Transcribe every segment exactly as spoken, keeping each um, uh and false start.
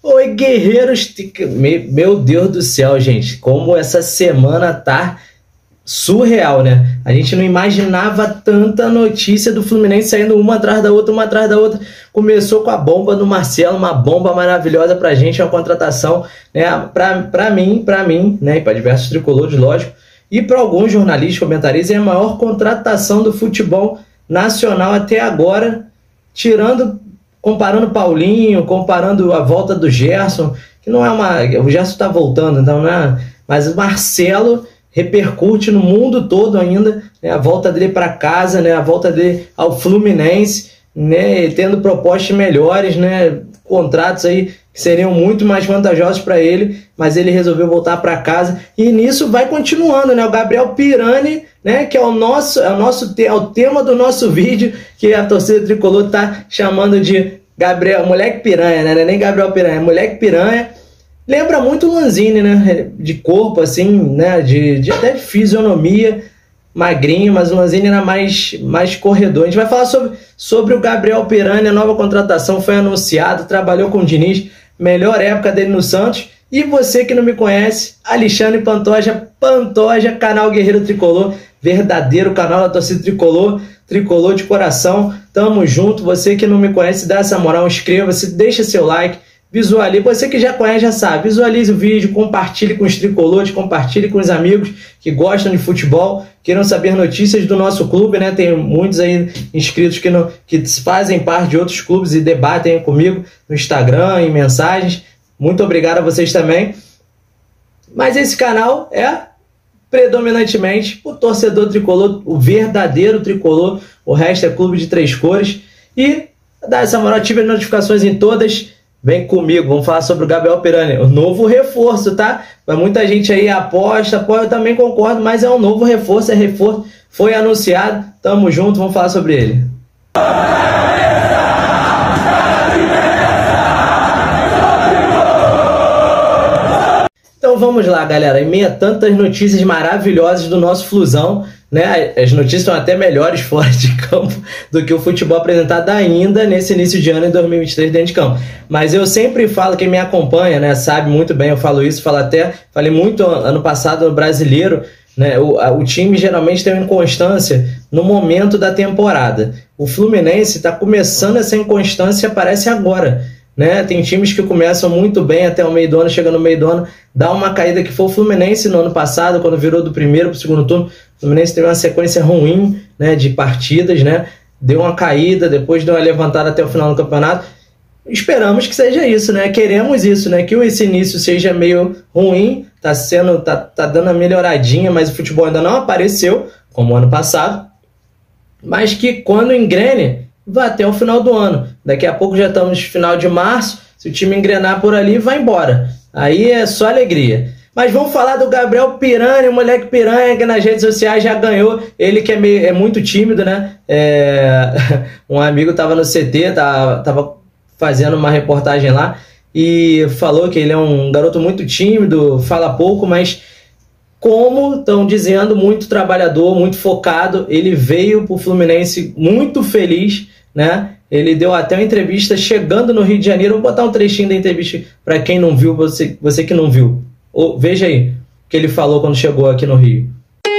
Oi, guerreiros! Meu Deus do céu, gente, como essa semana tá surreal, né? A gente não imaginava tanta notícia do Fluminense saindo uma atrás da outra, uma atrás da outra. Começou com a bomba do Marcelo, uma bomba maravilhosa pra gente, uma contratação, né? Pra, pra mim, pra mim, né? E pra diversos tricolores, lógico. E para alguns jornalistas, comentaristas, é a maior contratação do futebol nacional até agora, tirando, comparando Paulinho, comparando a volta do Gerson, que não é uma... O Gerson está voltando, então não é... Mas o Marcelo repercute no mundo todo ainda, né, a volta dele para casa, né, a volta dele ao Fluminense, né, tendo propostas melhores, né, contratos aí que seriam muito mais vantajosos para ele, mas ele resolveu voltar para casa, e nisso vai continuando, né, o Gabriel Pirani, né, que é o nosso, é o nosso é o tema do nosso vídeo, que a torcida tricolor tá chamando de Gabriel, moleque piranha, né, não é nem Gabriel Piranha, é moleque piranha. Lembra muito o Lanzini, né, de corpo, assim, né, de, de até de fisionomia, magrinho, mas o Lanzini era mais, mais corredor. A gente vai falar sobre, sobre o Gabriel Pirani, a nova contratação foi anunciada, trabalhou com o Diniz, melhor época dele no Santos. E você que não me conhece, Alexandre Pantoja, Pantoja, canal Guerreiro Tricolor, verdadeiro canal da torcida tricolor, tricolor de coração, tamo junto. Você que não me conhece, dá essa moral, inscreva-se, deixa seu like, visualize, você que já conhece já sabe, visualize o vídeo, compartilhe com os tricolores, compartilhe com os amigos que gostam de futebol, queiram saber notícias do nosso clube, né? Tem muitos aí inscritos que, não, que fazem parte de outros clubes e debatem comigo no Instagram, em mensagens. Muito obrigado a vocês também. Mas esse canal é predominantemente o torcedor tricolor, o verdadeiro tricolor, o resto é clube de três cores. E dá essa moral, ative as notificações em todas. Vem comigo, vamos falar sobre o Gabriel Pirani, o novo reforço, tá? Mas muita gente aí aposta, pô, eu também concordo, mas é um novo reforço, é reforço, foi anunciado, tamo junto, vamos falar sobre ele. Então vamos lá, galera, em meio a tantas notícias maravilhosas do nosso Flusão, né? As notícias estão até melhores fora de campo do que o futebol apresentado ainda nesse início de ano em dois mil e vinte e três dentro de campo. Mas eu sempre falo, quem me acompanha, né, sabe muito bem, eu falo isso, falo até, falei muito ano passado no Brasileiro, né, o, o time geralmente tem uma inconstância no momento da temporada. O Fluminense está começando essa inconstância, parece agora. Né? Tem times que começam muito bem até o meio do ano, chega no meio do ano, dá uma caída, que foi o Fluminense no ano passado, quando virou do primeiro para o segundo turno. O Fluminense teve uma sequência ruim, né, de partidas, né? Deu uma caída, depois deu uma levantada até o final do campeonato. Esperamos que seja isso, né? Queremos isso, né? Que esse início seja meio ruim, tá sendo, tá, tá dando uma melhoradinha, mas o futebol ainda não apareceu, como o ano passado. Mas que quando engrene, vai até o final do ano. Daqui a pouco já estamos no final de março. Se o time engrenar por ali, vai embora. Aí é só alegria. Mas vamos falar do Gabriel Pirani, o moleque piranha que nas redes sociais já ganhou. Ele que é, meio, é muito tímido, né? É... Um amigo estava no C T, tava, tava fazendo uma reportagem lá e falou que ele é um garoto muito tímido, fala pouco, mas como estão dizendo, muito trabalhador, muito focado. Ele veio para o Fluminense muito feliz, né? Ele deu até uma entrevista chegando no Rio de Janeiro. Vou botar um trechinho da entrevista para quem não viu, você, você que não viu. Oh, veja aí o que ele falou quando chegou aqui no Rio.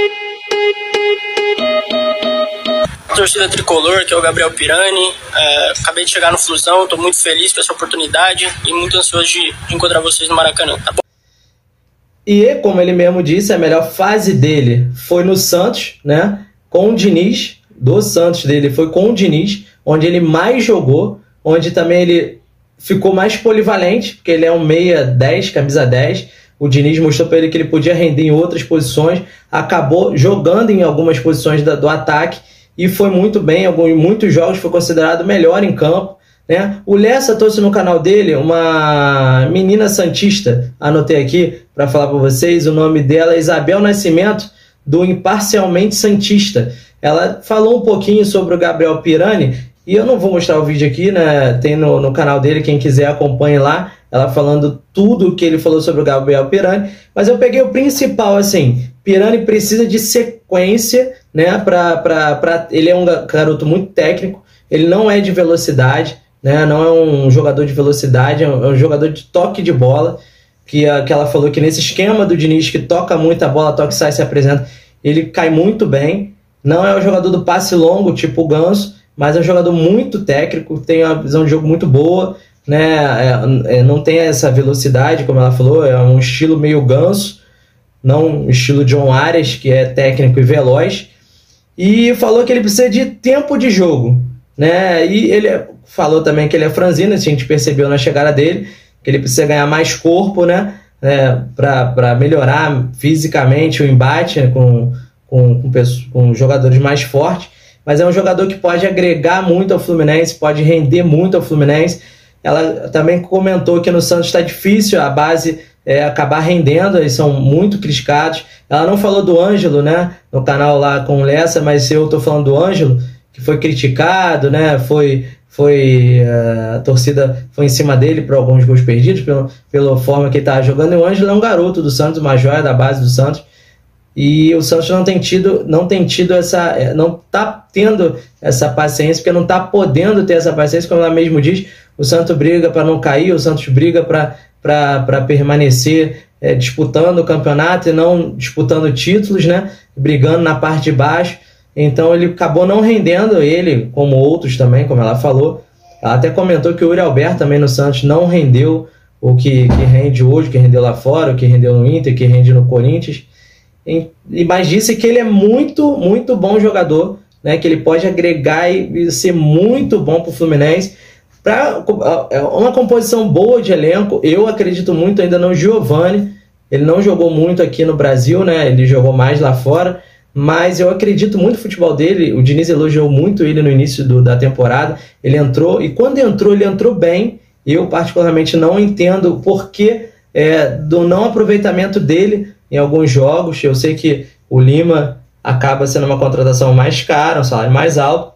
Torcida tricolor, que é o Gabriel Pirani. É, acabei de chegar no Flusão, estou muito feliz com essa oportunidade e muito ansioso de, de encontrar vocês no Maracanã, tá bom? E, como ele mesmo disse, a melhor fase dele foi no Santos, né? Com o Diniz, do Santos dele foi com o Diniz, onde ele mais jogou, onde também ele ficou mais polivalente, porque ele é um meia dez, camisa dez. O Diniz mostrou para ele que ele podia render em outras posições, acabou jogando em algumas posições da, do ataque e foi muito bem, em muitos jogos foi considerado melhor em campo. Né? O Lessa trouxe no canal dele uma menina santista, anotei aqui para falar para vocês, o nome dela é Isabel Nascimento, do Imparcialmente Santista. Ela falou um pouquinho sobre o Gabriel Pirani, e eu não vou mostrar o vídeo aqui, né? Tem no, no canal dele, quem quiser acompanhe lá, ela falando tudo o que ele falou sobre o Gabriel Pirani, mas eu peguei o principal, assim, Pirani precisa de sequência, né? Pra, pra, pra, ele é um garoto muito técnico, ele não é de velocidade, né? Não é um jogador de velocidade, é um, é um jogador de toque de bola, que, que ela falou que nesse esquema do Diniz, que toca muito a bola, toca, sai, se apresenta, ele cai muito bem. Não é um jogador do passe longo, tipo o Ganso, mas é um jogador muito técnico, tem uma visão de jogo muito boa, né? É, é, não tem essa velocidade, como ela falou, é um estilo meio Ganso, não um estilo John Arias, que é técnico e veloz. E falou que ele precisa de tempo de jogo, né? E ele falou também que ele é franzino, a gente percebeu na chegada dele, que ele precisa ganhar mais corpo, né? É, para melhorar fisicamente o embate, né? com, com, com, pessoas, com jogadores mais fortes. Mas é um jogador que pode agregar muito ao Fluminense, pode render muito ao Fluminense. Ela também comentou que no Santos está difícil a base é, acabar rendendo, eles são muito criticados. Ela não falou do Ângelo, né, no canal lá com o Lessa, mas eu estou falando do Ângelo, que foi criticado, né, foi, foi, a torcida foi em cima dele por alguns gols perdidos, pelo, pela forma que ele estava jogando. E o Ângelo é um garoto do Santos, uma joia da base do Santos. E o Santos não tem tido, não tem tido essa, não está tendo essa paciência, porque não está podendo ter essa paciência, como ela mesmo diz. O Santos briga para não cair, o Santos briga para permanecer é, disputando o campeonato e não disputando títulos, né? Brigando na parte de baixo. Então ele acabou não rendendo, ele, como outros também, como ela falou. Ela até comentou que o Yuri Alberto também no Santos não rendeu o que, que rende hoje, que rendeu lá fora, o que rendeu no Inter, que rende no Corinthians. Mas disse que ele é muito, muito bom jogador, né? Que ele pode agregar e ser muito bom para o Fluminense. Para uma composição boa de elenco, eu acredito muito ainda no Giovani. Ele não jogou muito aqui no Brasil, né? Ele jogou mais lá fora, mas eu acredito muito no futebol dele. O Diniz elogiou muito ele no início do, da temporada. Ele entrou, e quando entrou, ele entrou bem. Eu particularmente não entendo o porquê é, do não aproveitamento dele em alguns jogos. Eu sei que o Lima acaba sendo uma contratação mais cara, um salário mais alto.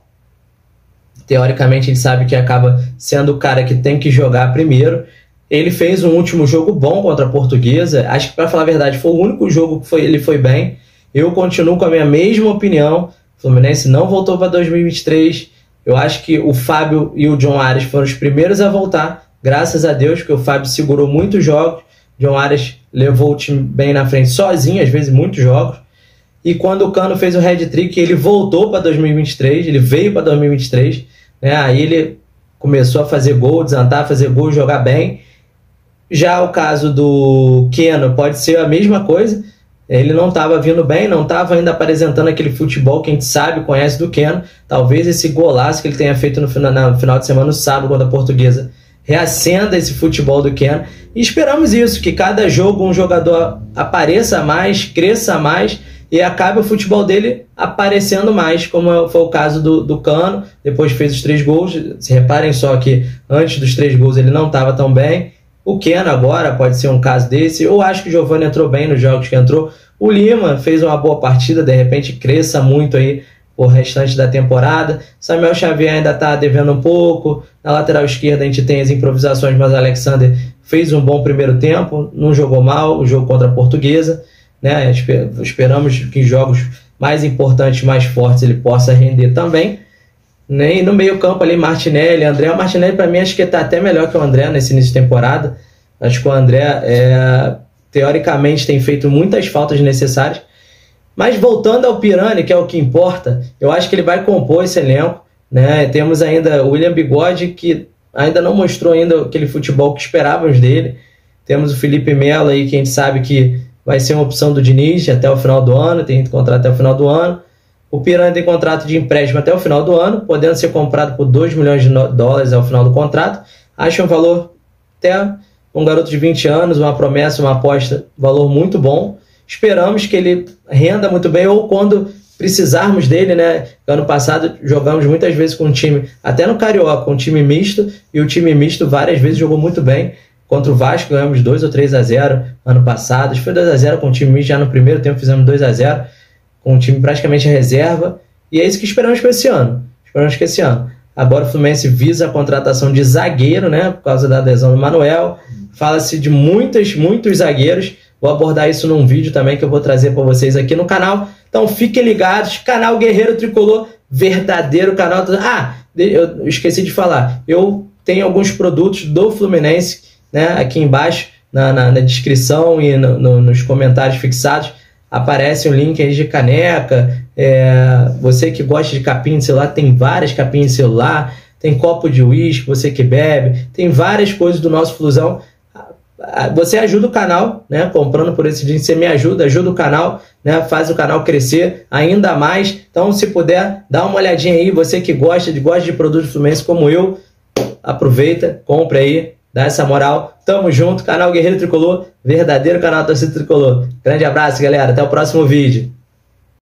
Teoricamente, a gente sabe que acaba sendo o cara que tem que jogar primeiro. Ele fez um último jogo bom contra a Portuguesa. Acho que, para falar a verdade, foi o único jogo que foi, ele foi bem. Eu continuo com a minha mesma opinião. O Fluminense não voltou para dois mil e vinte e três. Eu acho que o Fábio e o John Arias foram os primeiros a voltar, graças a Deus, porque o Fábio segurou muitos jogos. John Arias levou o time bem na frente sozinho, às vezes muitos jogos. E quando o Cano fez o hat-trick, ele voltou para dois mil e vinte e três, ele veio para dois mil e vinte e três, né? Aí ele começou a fazer gol, desantar, fazer gol, jogar bem. Já o caso do Keno pode ser a mesma coisa. Ele não estava vindo bem, não estava ainda apresentando aquele futebol que a gente sabe, conhece do Keno. Talvez esse golaço que ele tenha feito no final, no final de semana, no sábado, contra a Portuguesa, reacenda esse futebol do Keno. E esperamos isso, que cada jogo um jogador apareça mais, cresça mais e acabe o futebol dele aparecendo mais, como foi o caso do, do Cano. Depois fez os três gols. Se reparem só que antes dos três gols ele não estava tão bem. O Keno agora pode ser um caso desse. Eu acho que o Giovani entrou bem nos jogos que entrou. O Lima fez uma boa partida, de repente cresça muito aí o restante da temporada. Samuel Xavier ainda está devendo um pouco. Na lateral esquerda a gente tem as improvisações, mas o Alexander fez um bom primeiro tempo, não jogou mal o jogo contra a Portuguesa, né? Esperamos que em jogos mais importantes, mais fortes, ele possa render também. E no meio campo ali, Martinelli, André. O Martinelli, para mim, acho que está até melhor que o André nesse início de temporada. Acho que o André, é, teoricamente, tem feito muitas faltas necessárias. Mas voltando ao Pirani, que é o que importa, eu acho que ele vai compor esse elenco, né? Temos ainda o William Bigode, que ainda não mostrou ainda aquele futebol que esperávamos dele. Temos o Felipe Melo aí, que a gente sabe que vai ser uma opção do Diniz até o final do ano, tem contrato até o final do ano. O Pirani tem contrato de empréstimo até o final do ano, podendo ser comprado por dois milhões de dólares ao final do contrato. Acho um valor, até um garoto de vinte anos, uma promessa, uma aposta, valor muito bom. Esperamos que ele renda muito bem, ou quando precisarmos dele, né? Ano passado jogamos muitas vezes com um time, até no Carioca, com um time misto, e o time misto várias vezes jogou muito bem. Contra o Vasco ganhamos dois ou três a zero ano passado. Foi dois a zero com o time misto, já no primeiro tempo fizemos dois a zero, com o time praticamente reserva. E é isso que esperamos para esse ano. Esperamos que esse ano. Agora o Fluminense visa a contratação de zagueiro, né? Por causa da adesão do Manuel. Fala-se de muitos, muitos zagueiros. Vou abordar isso num vídeo também que eu vou trazer para vocês aqui no canal. Então fiquem ligados. Canal Guerreiro Tricolor, verdadeiro canal. Ah, eu esqueci de falar. Eu tem alguns produtos do Fluminense, né, aqui embaixo, na, na, na descrição e no, no, nos comentários fixados, aparece um link aí de caneca. É, você que gosta de capinha de celular, tem várias capinhas de celular, tem copo de uísque, você que bebe, tem várias coisas do nosso Flusão. Você ajuda o canal, né? Comprando por esse dia, você me ajuda, ajuda o canal, né? Faz o canal crescer ainda mais. Então, se puder, dá uma olhadinha aí. Você que gosta de, gosta de produtos Fluminense como eu, aproveita, compra aí, dá essa moral. Tamo junto, canal Guerreiro Tricolor, verdadeiro canal da torcida tricolor. Grande abraço, galera. Até o próximo vídeo.